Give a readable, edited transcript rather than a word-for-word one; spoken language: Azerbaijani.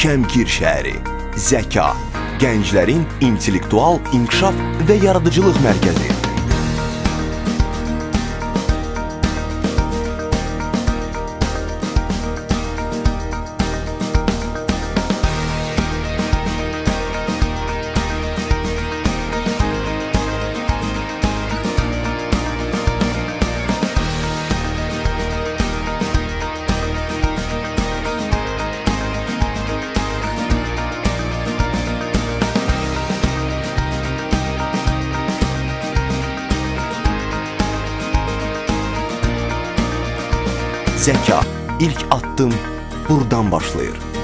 Şəmkir şəhəri, Zəka, gənclərin intellektual inkişaf və yaradıcılıq mərkəzi. Zəka, ilk addım buradan başlayır.